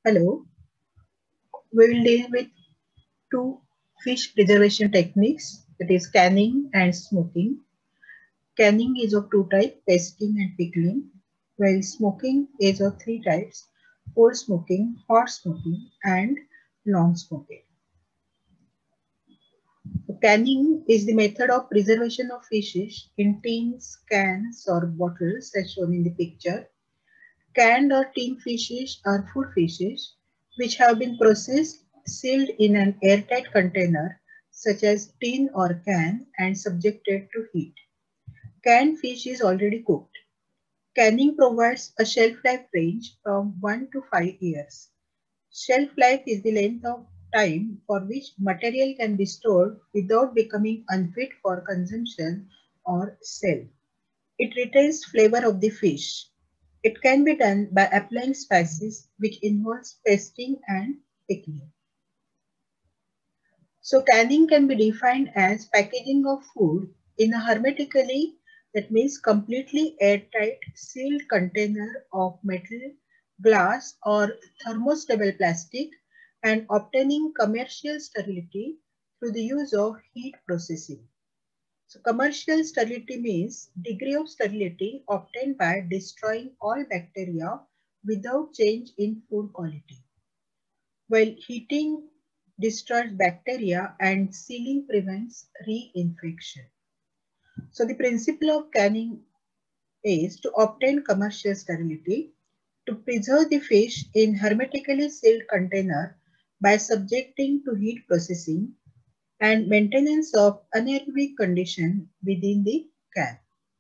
Hello, we will deal with two fish preservation techniques, that is canning and smoking. Canning is of two types, pasting and pickling, while smoking is of three types, cold smoking, hot smoking and long smoking. So canning is the method of preservation of fishes in tins, cans or bottles as shown in the picture. Canned or tin fishes are food fishes which have been processed, sealed in an airtight container such as tin or can and subjected to heat. Canned fish is already cooked. Canning provides a shelf life range from 1 to 5 years. Shelf life is the length of time for which material can be stored without becoming unfit for consumption or sale. It retains flavor of the fish. It can be done by applying spices, which involves pasting and pickling. So canning can be defined as packaging of food in a hermetically, that means completely airtight sealed container of metal, glass or thermostable plastic and obtaining commercial sterility through the use of heat processing. So commercial sterility means degree of sterility obtained by destroying all bacteria without change in food quality. While heating destroys bacteria and sealing prevents reinfection. So the principle of canning is to obtain commercial sterility, to preserve the fish in hermetically sealed container by subjecting to heat processing and maintenance of anaerobic condition within the can.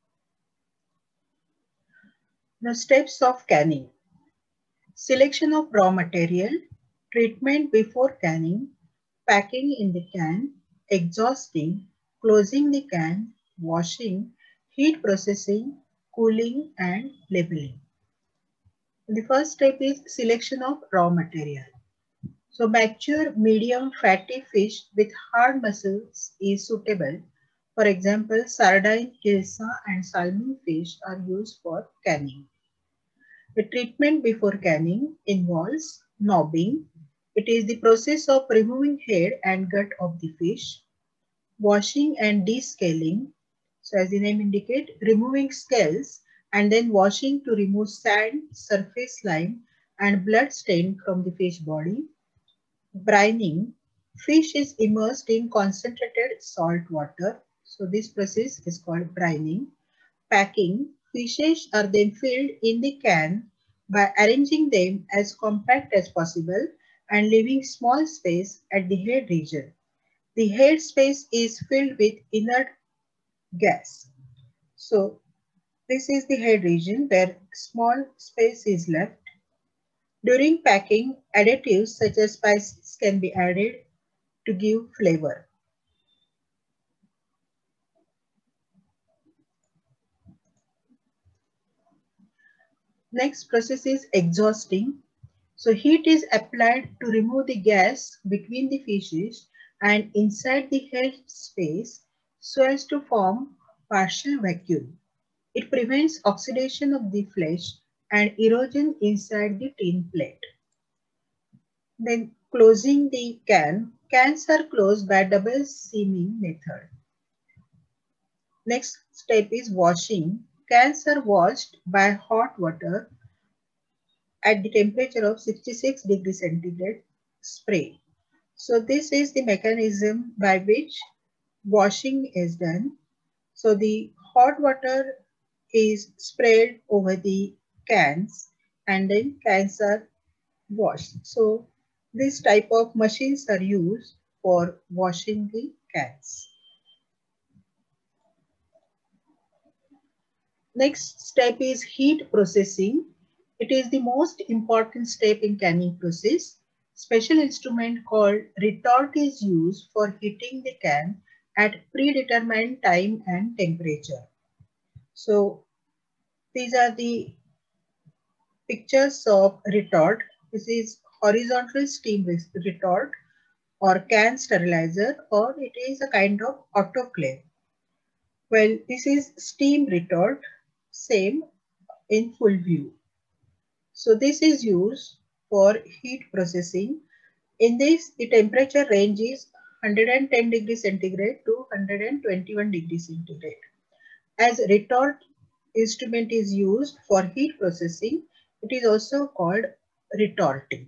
Now, steps of canning. Selection of raw material, treatment before canning, packing in the can, exhausting, closing the can, washing, heat processing, cooling and labeling. The first step is selection of raw material. So mature medium fatty fish with hard muscles is suitable. For example, sardine, hilsa and salmon fish are used for canning. The treatment before canning involves knobbing. It is the process of removing head and gut of the fish, washing and descaling. So as the name indicates, removing scales and then washing to remove sand, surface slime and blood stain from the fish body. Brining, fish is immersed in concentrated salt water. So this process is called brining. Packing, fishes are then filled in the can by arranging them as compact as possible and leaving small space at the head region. The head space is filled with inert gas. So this is the head region where small space is left. During packing, additives such as spices can be added to give flavor. Next process is exhausting. So heat is applied to remove the gas between the fishes and inside the head space so as to form partial vacuum. It prevents oxidation of the flesh and erosion inside the tin plate. Then closing the can. Cans are closed by double seaming method. Next step is washing. Cans are washed by hot water at the temperature of 66 degrees centigrade spray. So this is the mechanism by which washing is done. So the hot water is sprayed over the cans and then cans are washed. So this type of machines are used for washing the cans. Next step is heat processing. It is the most important step in canning process. Special instrument called retort is used for heating the can at predetermined time and temperature. So these are the pictures of retort. This is horizontal steam retort or can sterilizer, or it is a kind of autoclave. Well, this is steam retort, same in full view. So this is used for heat processing. In this, the temperature range is 110 degrees centigrade to 121 degrees centigrade. As retort instrument is used for heat processing, it is also called retorting.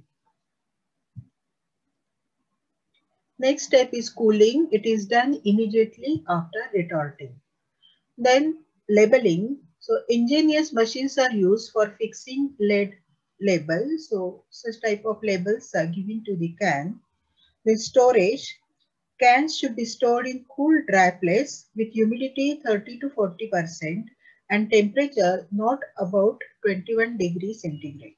Next step is cooling. It is done immediately after retorting. Then labeling. So ingenious machines are used for fixing lead labels. So such type of labels are given to the can. Then storage. Cans should be stored in cool, dry place with humidity 30 to 40% and temperature not about 21 degrees centigrade.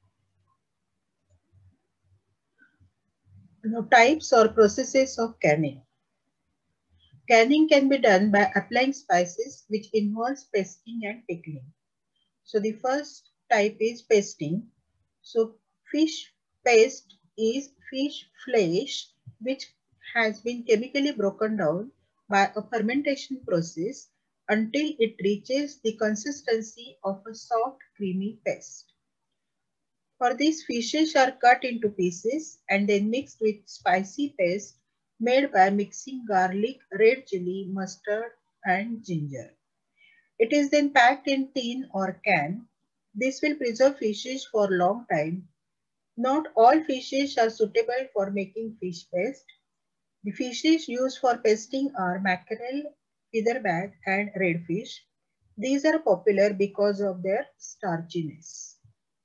Now, types or processes of canning. Canning can be done by applying spices, which involves pasting and pickling. So the first type is pasting. So fish paste is fish flesh which has been chemically broken down by a fermentation process until it reaches the consistency of a soft creamy paste. For these, fishes are cut into pieces and then mixed with spicy paste made by mixing garlic, red chili, mustard and ginger. It is then packed in tin or can. This will preserve fishes for a long time. Not all fishes are suitable for making fish paste. The fishes used for pasting are mackerel, featherbait and redfish. These are popular because of their starchiness.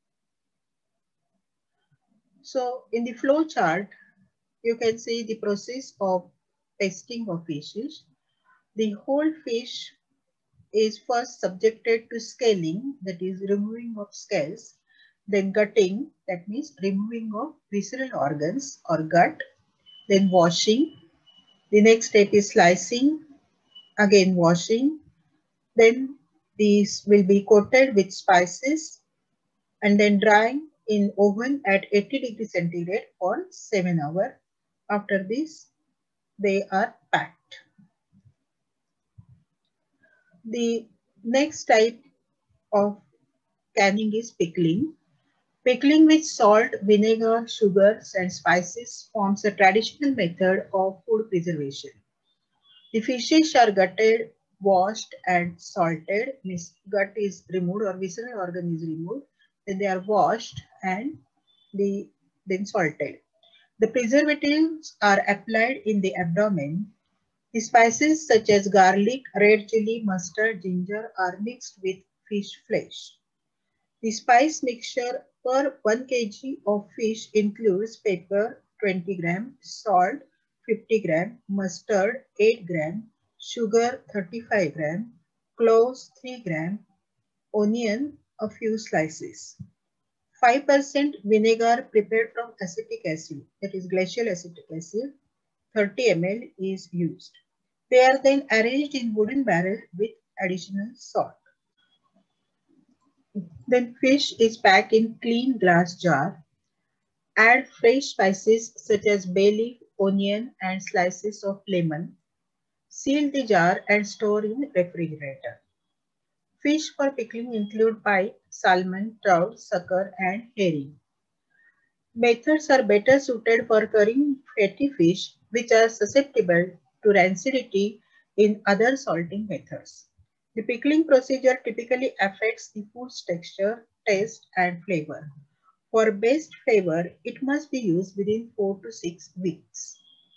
So in the flow chart, you can see the process of pasting of fishes. The whole fish is first subjected to scaling, that is removing of scales, then gutting, that means removing of visceral organs or gut, then washing. The next step is slicing, again washing, then these will be coated with spices and then drying in oven at 80 degrees centigrade for 7 hours. After this, they are packed. The next type of canning is pickling. Pickling with salt, vinegar, sugars, and spices forms a traditional method of food preservation. The fishes are gutted, washed, and salted. Means gut is removed or visceral organ is removed. Then they are washed and then salted. The preservatives are applied in the abdomen. The spices such as garlic, red chili, mustard, ginger are mixed with fish flesh. The spice mixture per 1 kg of fish includes pepper 20 gram, salt 50 gram, mustard 8 gram, sugar 35 gram, cloves 3 gram, onion a few slices. 5% vinegar prepared from acetic acid, that is glacial acetic acid, 30 ml is used. They are then arranged in wooden barrel with additional salt. Then fish is packed in clean glass jar. Add fresh spices such as bay leaf, onion and slices of lemon. Seal the jar and store in refrigerator. Fish for pickling include pike, salmon, trout, sucker and herring. Methods are better suited for curing fatty fish which are susceptible to rancidity in other salting methods. The pickling procedure typically affects the food's texture, taste, and flavor. For best flavor, it must be used within 4 to 6 weeks.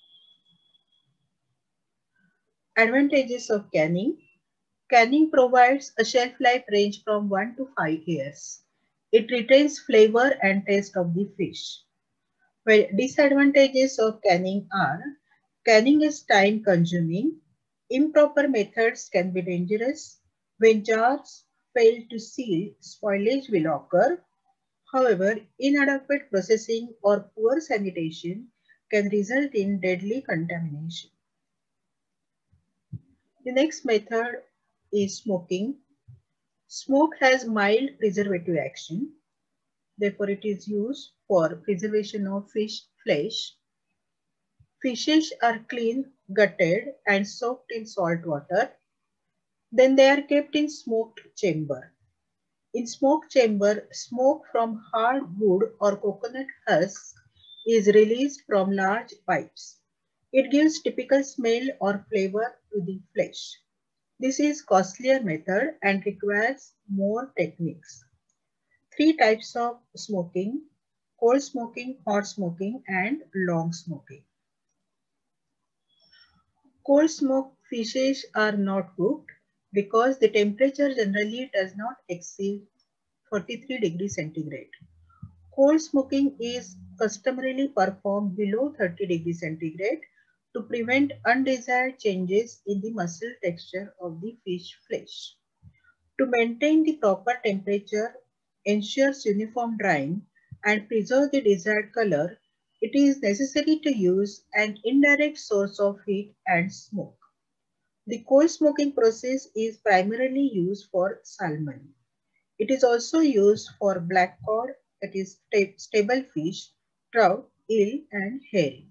Advantages of canning. Canning provides a shelf life range from 1 to 5 years. It retains flavor and taste of the fish. Well, disadvantages of canning are canning is time consuming. Improper methods can be dangerous. When jars fail to seal, spoilage will occur. However, inadequate processing or poor sanitation can result in deadly contamination. The next method is smoking. Smoke has mild preservative action. Therefore, it is used for preservation of fish flesh. Fishes are cleaned, gutted, and soaked in salt water. Then they are kept in smoked chamber. In smoke chamber, smoke from hard wood or coconut husks is released from large pipes. It gives typical smell or flavor to the flesh. This is costlier method and requires more techniques. Three types of smoking: cold smoking, hot smoking, and long smoking. Cold smoked fishes are not cooked because the temperature generally does not exceed 43 degrees centigrade. Cold smoking is customarily performed below 30 degrees centigrade to prevent undesired changes in the muscle texture of the fish flesh. To maintain the proper temperature, ensures uniform drying, and preserve the desired color, it is necessary to use an indirect source of heat and smoke. The cold smoking process is primarily used for salmon. It is also used for black cod, that is stable fish, trout, eel, and herring.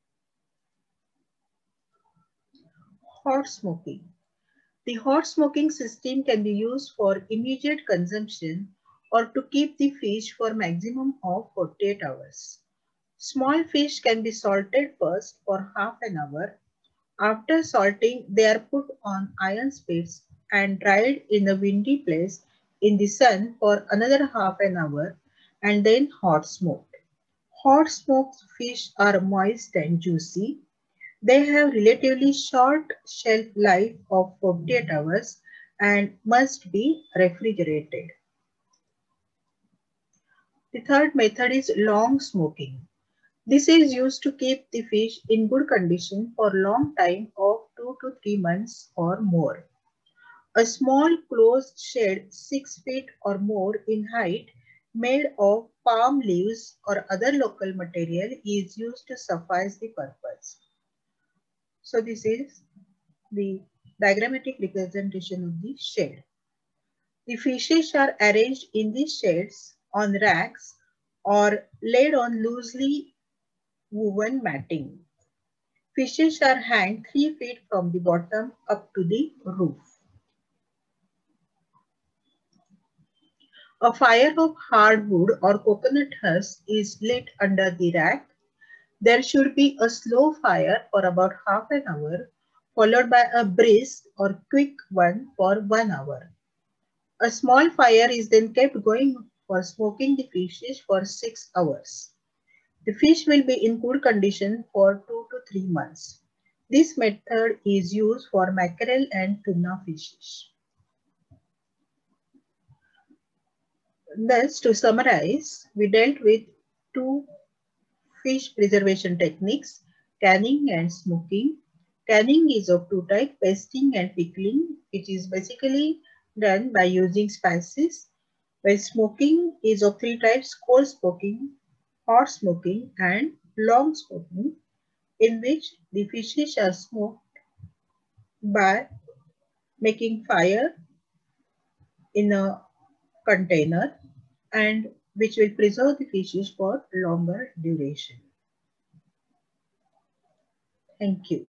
Hot smoking. The hot smoking system can be used for immediate consumption or to keep the fish for maximum of 48 hours. Small fish can be salted first for half an hour. After salting, they are put on iron spits and dried in a windy place in the sun for another half an hour and then hot smoked. Hot smoked fish are moist and juicy. They have relatively short shelf life of 48 hours and must be refrigerated. The third method is long smoking. This is used to keep the fish in good condition for a long time of 2 to 3 months or more. A small closed shed 6 feet or more in height made of palm leaves or other local material is used to suffice the purpose. So this is the diagrammatic representation of the shed. The fishes are arranged in these sheds on racks or laid on loosely woven matting. Fishes are hanged 3 feet from the bottom up to the roof. A fire of hardwood or coconut husk is lit under the rack. There should be a slow fire for about half an hour, followed by a brisk or quick one for 1 hour. A small fire is then kept going for smoking the fishes for 6 hours. The fish will be in good condition for 2 to 3 months. This method is used for mackerel and tuna fishes. Thus, to summarize, we dealt with two fish preservation techniques: canning and smoking. Canning is of two types, pasting and pickling. It is basically done by using spices, while smoking is of three types: cold smoking, hot smoking, and long smoking, in which the fishes are smoked by making fire in a container and which will preserve the fishes for longer duration. Thank you.